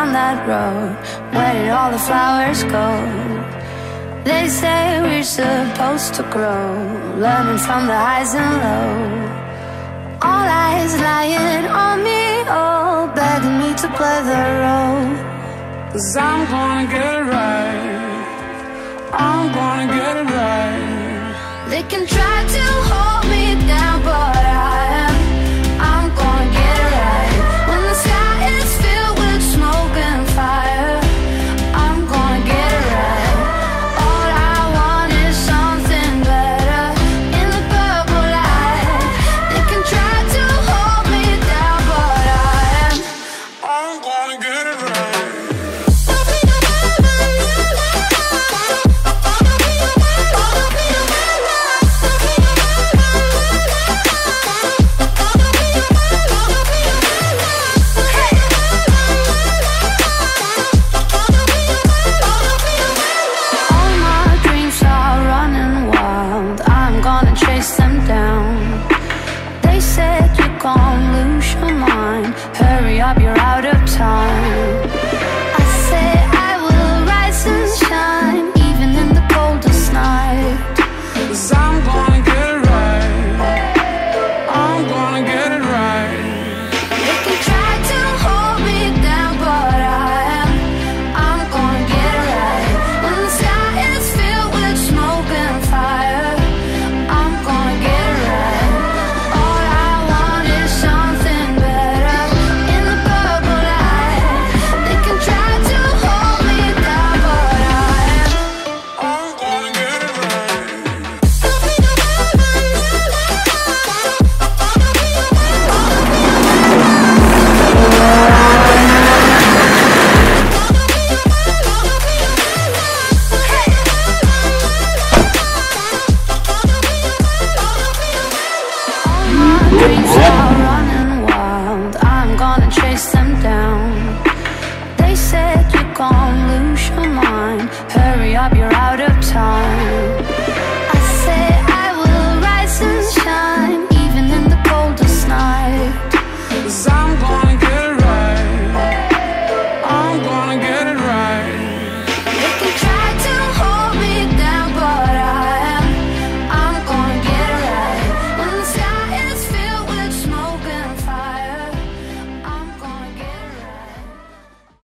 down that road. Where did all the flowers go? They say we're supposed to grow, learning from the highs and lows. All eyes lying on me, all begging me to play the role. 'Cause I'm gonna get it right, I'm gonna get it right. They can try to hold me down, but I'm gonna get it right. When the sky is filled with smoke and fire, I'm gonna get it right. All I want is something better in the purple light. They can try to hold me down, but I'm gonna get it right. Hurry up, you're out of time. I say I will rise and shine, even in the coldest night. 'Cause I'm gonna get it right, I'm gonna get it right. They can try to hold me down, but I'm gonna get it right. When the sky is filled with smoke and fire, I'm gonna get it right. All I want is something better in the purple light. They can try to hold me down, but I'm gonna get it right. All my dreams are running wild, I'm gonna chase them down. They said you're gonna lose your mind. Hurry up, you're out of time.